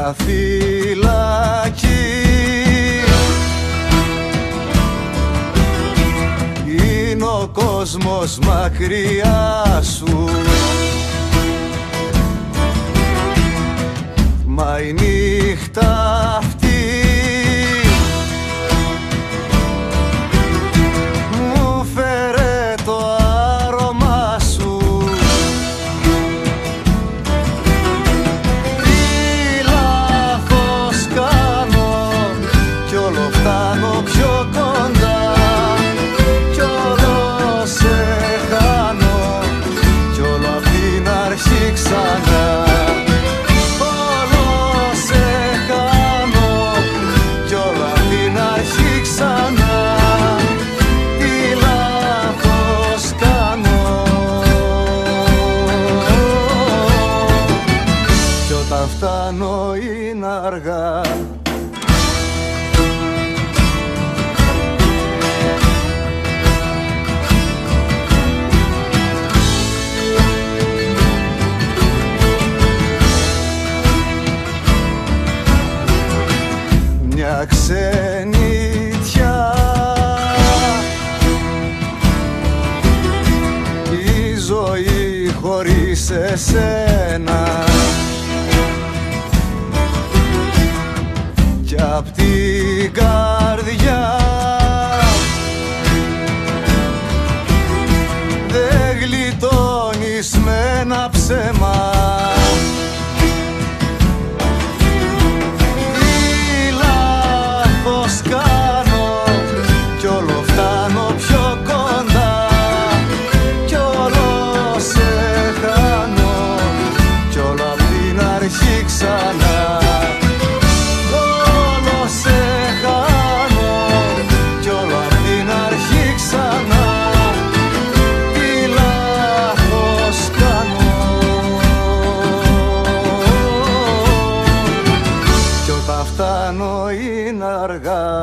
μια φυλακή. Είναι ο κόσμος μακριά σου, μα η νύχτα αυτή μου φέρε το άρωμά σου. Τι λάθος κάνω κι όλο φτάνω πιο κοντά, κι όλο σε χάνω κι όλο απ' την αρχή ξανά. Φτάνω είναι αργά. Μια ξενιτιά, η ζωή χωρίς εσένα, κι απ' την καρδιά δεν γλιτώνεις με ένα ψέμα. Τι λάθος κάνω κι όλο φτάνω πιο κοντά, κι όλο σε χάνω κι όλο απ' την αρχή ξανά. Φτάνω είναι αργά.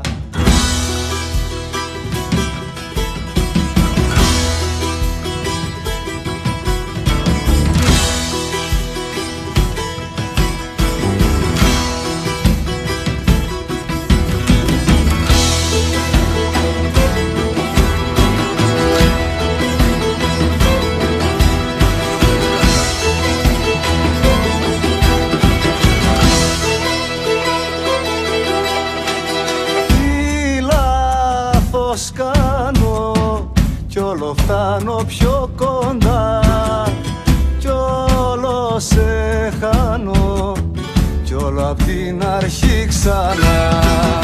Κάνω κι όλο φτάνω πιο κοντά, κι όλο σε χάνω κι όλο απ' την αρχή ξανά.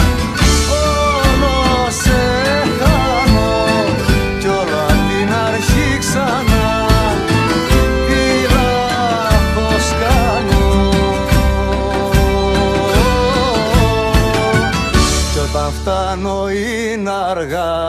Όλο σε χάνω κι όλο απ' την αρχή ξανά. Τι λάθος κάνω κι όταν φτάνω είναι αργά.